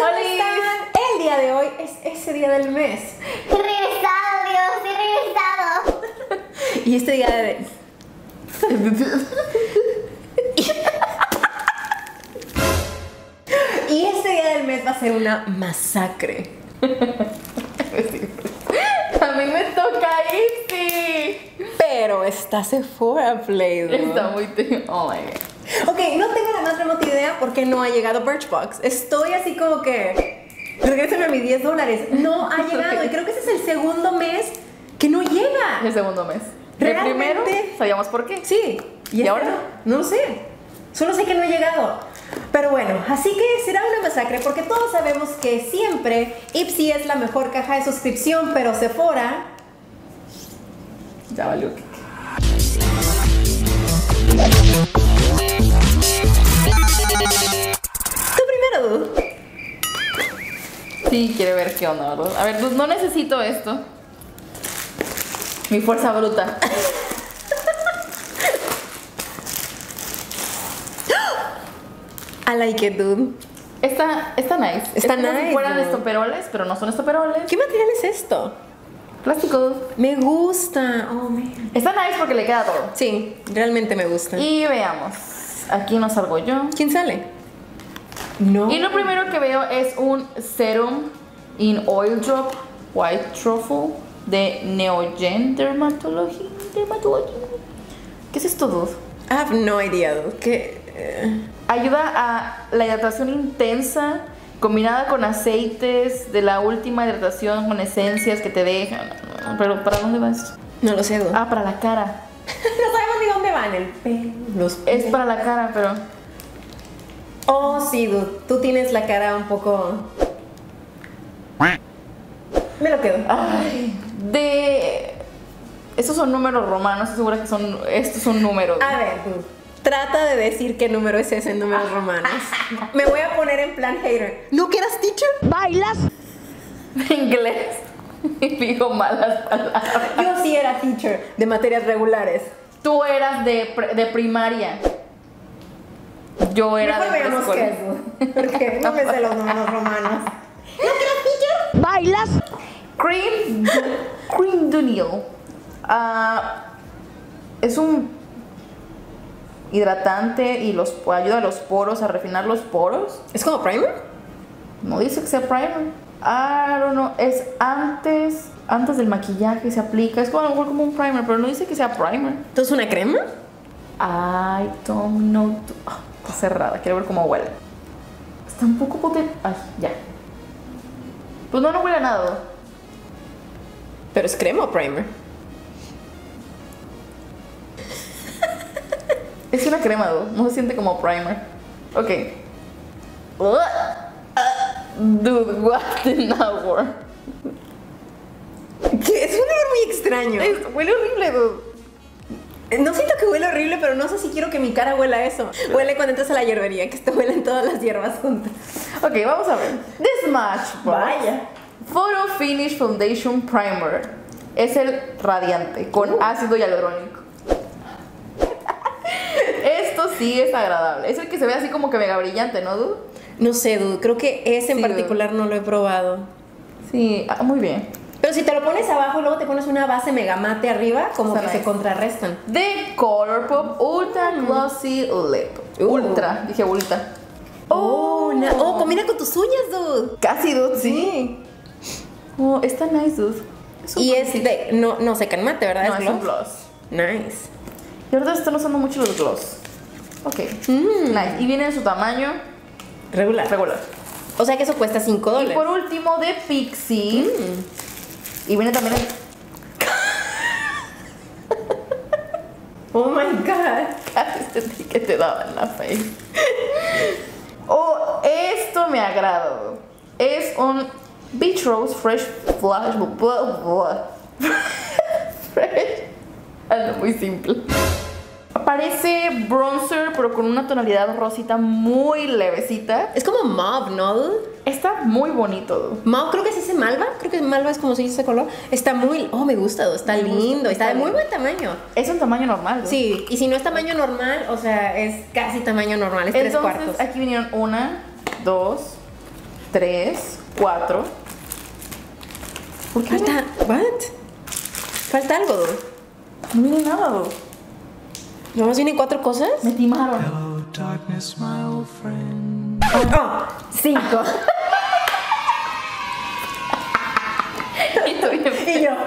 ¿cómo ¡Hola! están? El día de hoy es ese día del mes. He regresado, Dios, he regresado. Y este día de... Y este día del mes va a ser una masacre. A mí me toca Ipsy. Pero está Sephora Play. Está muy... Oh my god. Ok, no tengo la más remota idea por qué no ha llegado Birchbox. Estoy así como que... Regrésame a mis $10. No ha llegado y creo que ese es el segundo mes que no llega. El segundo mes. Realmente- El primero, sabíamos por qué. Sí. ¿Y ahora? No lo sé. Solo sé que no ha llegado. Pero bueno, así que será una masacre porque todos sabemos que siempre Ipsy es la mejor caja de suscripción, pero Sephora... Ya valió. Tú primero, dude. Sí, quiere ver qué onda, ¿verdad? A ver, pues no necesito esto. Mi fuerza bruta. I like it, dude. Está nice. Está es como nice, si fueran dude. estoperoles, pero no son estoperoles. ¿Qué material es esto? Plástico. Me gusta. Oh, man. Está nice porque le queda todo. Sí, realmente me gusta. Y veamos. Aquí no salgo yo. ¿Quién sale? No. Y lo primero que veo es un serum in oil drop white truffle de Neogen Dermatology. ¿Qué es esto, dude? I have no idea, dude. ¿Qué? Ayuda a la hidratación intensa combinada con aceites de la última hidratación con esencias que te dejan. Pero ¿para dónde va esto? No lo sé, dude. Ah, para la cara. No sabemos ni dónde van el pelo, los Es para la cara, pero Oh, sí, dude. Tú tienes la cara un poco... Me lo quedo. ay, de estos son números romanos, estoy segura que son estos son números. A ver, dude. Trata de decir qué número es ese en números romanos. Me voy a poner en plan hater. ¿No que eras teacher? ¿Bailas? Inglés. Y digo malas palabras. Yo sí era teacher de materias regulares. Tú eras de primaria. Yo era Mejor de veamos qué preescolar. es, dude. Porque no me sé los números romanos. ¿No que eras teacher? ¿Bailas? Cream Dunil. Es un hidratante y ayuda a los poros, a refinar los poros. ¿Es como primer? No dice que sea primer. I don't know. Es antes del maquillaje se aplica. Es como, a lo mejor como un primer, pero no dice que sea primer. ¿Entonces una crema? I don't know. Está cerrada. Quiero ver cómo huele. Está un poco potente. Ay, ya. Pues no huele a nada. ¿Pero es crema o primer? Es una crema, no se siente como primer. Ok. Dude, what the hour? ¿Qué? Es un olor muy extraño. Huele horrible, dude. No siento que huele horrible, pero no sé si quiero que mi cara huela a eso. Huele cuando entras a la hierbería, que te huelen todas las hierbas juntas. Ok, vamos a ver. The Smashbox Vaya. Photo Finish Foundation Primer. Es el radiante con ácido hialurónico. Esto sí es agradable. Es el que se ve así como que mega brillante, ¿no, dude? No sé, dude. Creo que ese en Sí, particular no lo he probado. Sí, muy bien. Pero si te lo pones abajo y luego te pones una base mega mate arriba, como Está que nice. se contrarrestan. The Colourpop Ultra Glossy Lip. Ultra, dije ultra. Oh, combina con tus uñas, dude. Casi, dude, Sí. Oh, está nice, dude. un Y es glossy. de... No seca en mate, ¿verdad? No, es un gloss. Nice. Y ahorita están usando mucho los gloss. Ok. Nice. Y viene en su tamaño Regular. regular. O sea que eso cuesta $5. Y por último, de Pixie. Y viene también en... Oh my god. Casi sentí que te daban la face. Oh, esto me agrada. Es un Beach Rose Fresh Flash. Fresh. Algo muy simple. Parece bronzer, pero con una tonalidad rosita muy levecita. Es como mauve, ¿no, dude? Está muy bonito, dude. Mauve, creo que es ese malva. Creo que malva es como se dice ese color. Está muy... Oh, me gusta, dude. Está lindo. Está de muy buen tamaño. Es un tamaño normal, dude. Sí, y si no es tamaño normal, o sea, es casi tamaño normal. Es Entonces, 3/4. aquí vinieron 1, 2, 3, 4. ¿Por qué? Falta. ¿What? Falta algo, dude. No viene nada, dude. ¿Nomás vienen 4 cosas? Me timaron. Hello, darkness, my old friend. Oh, 5. Y tú bien Y yo.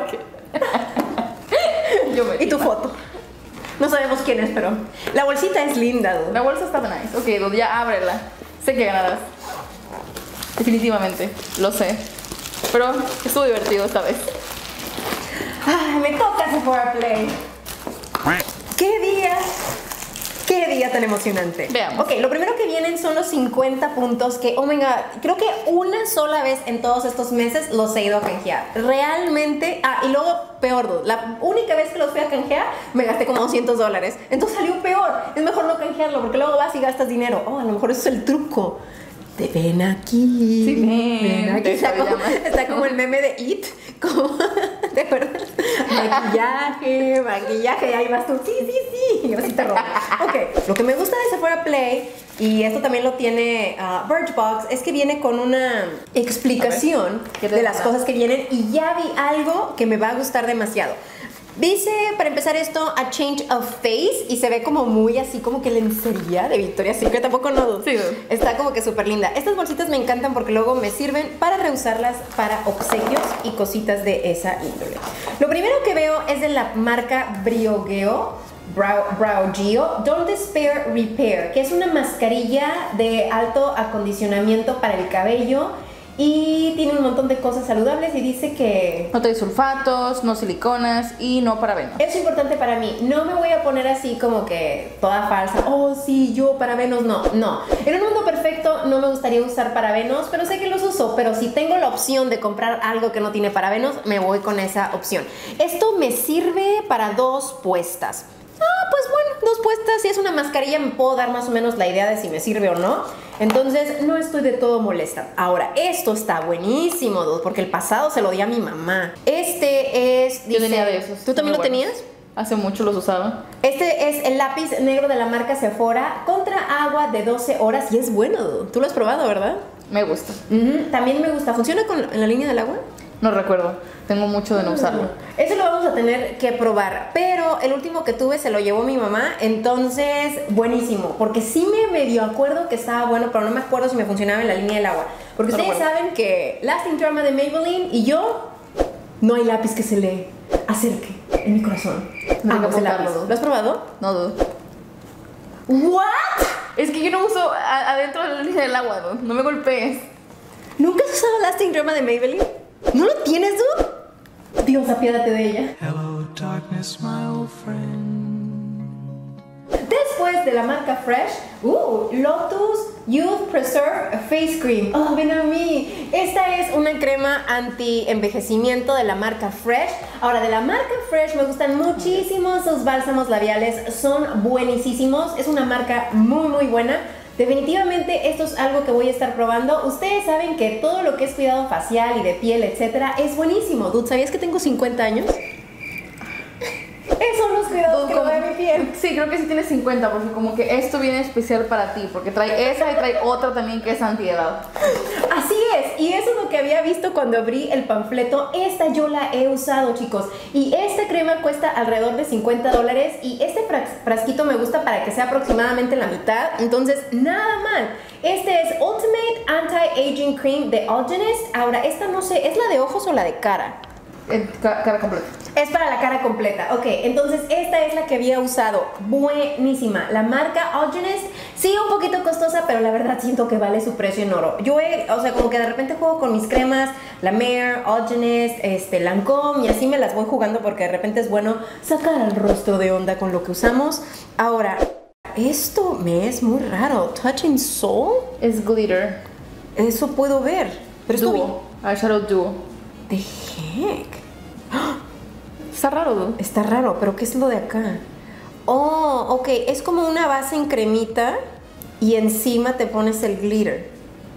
Yo me Y tu tima. foto. No sabemos quién es, pero. La bolsita es linda, dude. La bolsa está nice. Ok, dude, ya ábrela. Sé que ganarás. Definitivamente, lo sé. Pero estuvo divertido esta vez. Ay, me toca Sephora Play. ¿Qué día? ¿Qué día tan emocionante? Veamos. Ok, lo primero que vienen son los 50 puntos que, oh my god, creo que una sola vez en todos estos meses los he ido a canjear. Realmente, y luego peor, dude, la única vez que los fui a canjear me gasté como $200. Entonces salió peor. Es mejor no canjearlo porque luego vas y gastas dinero. Oh, a lo mejor eso es el truco. Te ven aquí. Sí, ven, aquí. te Está como el meme de It. Como, ¿te acuerdas? Maquillaje, y ahí vas tú. Sí. Y así te robo. Ok, lo que me gusta de Sephora Play, y esto también lo tiene Birchbox, es que viene con una explicación ¿qué te de las gusta? cosas que vienen, y ya vi algo que me va a gustar demasiado. Dice, para empezar esto, a change of face, y se ve como muy así, como que lencería de Victoria's Secret, tampoco no. Sí. Está como que súper linda. Estas bolsitas me encantan porque luego me sirven para reusarlas para obsequios y cositas de esa índole. Lo primero que veo es de la marca Brow-Geo Don't Despair Repair, que es una mascarilla de alto acondicionamiento para el cabello. Y tiene un montón de cosas saludables y dice que No trae sulfatos, no siliconas y no parabenos. es importante para mí. No me voy a poner así como que toda falsa. Oh, sí, yo parabenos, no. En un mundo perfecto no me gustaría usar parabenos, pero sé que los uso. Pero si tengo la opción de comprar algo que no tiene parabenos, me voy con esa opción. Esto me sirve para 2 puestas. Pues bueno, 2 puestas. Si es una mascarilla me puedo dar más o menos la idea de si me sirve o no. Entonces no estoy de todo molesta. Ahora, esto está buenísimo, dude, porque el pasado se lo di a mi mamá. Este es... Yo tenía de esos. ¿Tú también muy lo buenos. tenías? Hace mucho los usaba. Este es el lápiz negro de la marca Sephora contra agua de 12 horas y es bueno, dude. Tú lo has probado, ¿verdad? Me gusta. También me gusta. ¿Funciona en la línea del agua? No recuerdo. Tengo mucho de no usarlo. Eso lo vamos a tener que probar. Pero el último que tuve se lo llevó mi mamá. Entonces, buenísimo. Porque sí me medio acuerdo que estaba bueno, pero no me acuerdo si me funcionaba en la línea del agua. Porque No ustedes recuerdo. saben que Lasting Drama de Maybelline y yo, no hay lápiz que se le acerque en mi corazón. No hay que Ese lápiz. apuntarlo. ¿Lo has probado? No dudo. ¿What? Es que yo no uso adentro de la línea del agua, dude. No me golpees. ¿Nunca has usado Lasting Drama de Maybelline? ¿No lo tienes, dude? Dios, apiádate de ella. Hello, darkness, my old friend. Después de la marca Fresh, Lotus Youth Preserve Face Cream. Oh, ven a mí. Esta es una crema anti-envejecimiento de la marca Fresh. Ahora, de la marca Fresh me gustan muchísimo sus bálsamos labiales. Son buenísimos. Es una marca muy buena. Definitivamente esto es algo que voy a estar probando. Ustedes saben que todo lo que es cuidado facial y de piel, etcétera, es buenísimo. Dude, ¿sabías que tengo 50 años? Esos son los cuidados que le doy a mi piel. Sí, creo que sí tienes 50, porque como que esto viene especial para ti, porque trae esa y trae otra también que es antiedad. Así es, y eso es lo que había visto cuando abrí el panfleto. Esta yo la he usado, chicos, y esta crema cuesta alrededor de $50 y este frasquito me gusta para que sea aproximadamente la mitad, entonces nada mal. Este es Ultimate Anti-Aging Cream de Algenist. Ahora, esta no sé, ¿es la de ojos o la de cara? Cara completa. Es para la cara completa. Ok, entonces esta es la que había usado. Buenísima. La marca Algenist, sí, un poquito costosa, pero la verdad siento que vale su precio en oro. Yo como que de repente juego con mis cremas, la Mare, Algenist, Lancôme, y así me las voy jugando porque de repente es bueno sacar el rostro de onda con lo que usamos. Ahora, esto me es muy raro. Touching Soul, Es glitter. eso puedo ver. Pero esto Duo. Eyeshadow Duo. The heck. Está raro, dude. Está raro, pero ¿qué es lo de acá? Oh, ok, es como una base en cremita y encima te pones el glitter.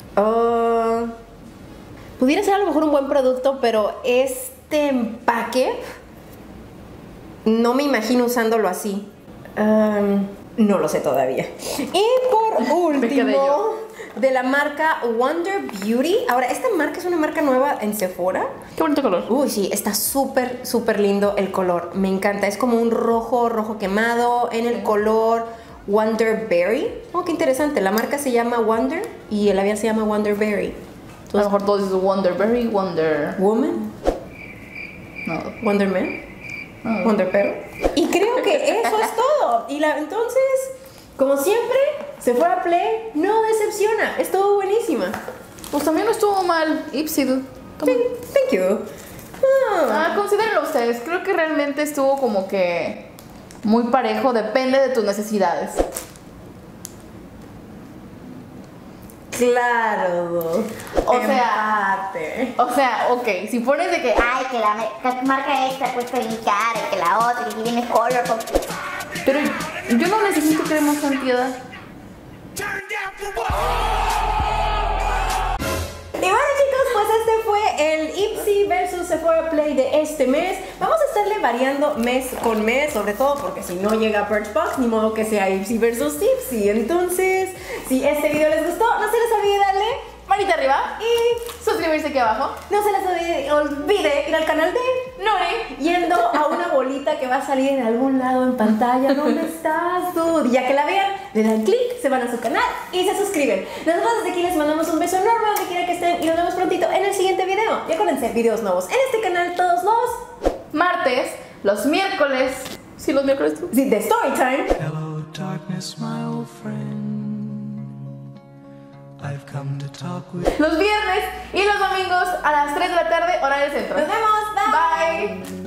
Pudiera ser a lo mejor un buen producto, pero este empaque no me imagino usándolo así. No lo sé todavía. Y por Me quedé último, yo. de la marca Wonder Beauty. Ahora, esta marca es una marca nueva en Sephora. Qué bonito color. Uy, sí, está súper, súper lindo el color. Me encanta. Es como un rojo quemado en el color Wonder Berry. Oh, qué interesante. La marca se llama Wonder y el labial se llama Wonder Berry. A lo mejor todo es Wonderberry, Wonder... Woman, No. Wonder Man, No. Wonder Perro. Y creo que eso es todo. Entonces, como siempre, Sephora Play no decepciona. Estuvo buenísima. Pues también no estuvo mal. Ipsy. Sí, thank you. Considérenlo ustedes. Creo que realmente estuvo como que muy parejo. Depende de tus necesidades. Claro. O sea, ok. Si pones de que... Ay, que la marca esta cuesta bien cara, y que la otra, y que viene color. Pero yo no necesito crema antiedad. Y bueno, chicos, pues este fue el Ipsy versus Sephora Play de este mes. Vamos a estarle variando mes con mes, sobre todo porque si no llega Birchbox, ni modo que sea Ipsy versus Ipsy. Entonces, si este video les gustó, no se les olvide darle Manita arriba y suscribirse aquí abajo. no se les olvide ir al canal de Nori. yendo a una bolita que va a salir en algún lado en pantalla. ¿Dónde estás, dude? Y ya que la vean, le dan clic, se van a su canal y se suscriben. Nosotros desde aquí les mandamos un beso enorme donde quiera que estén y nos vemos prontito en el siguiente video. Y acuérdense, videos nuevos en este canal todos los Martes, los miércoles. Sí, los miércoles tú. sí, de Storytime. Hello, darkness, my old friend. I've come to talk with Los viernes y los domingos a las 3 de la tarde, hora del centro. Nos vemos. Bye. Bye.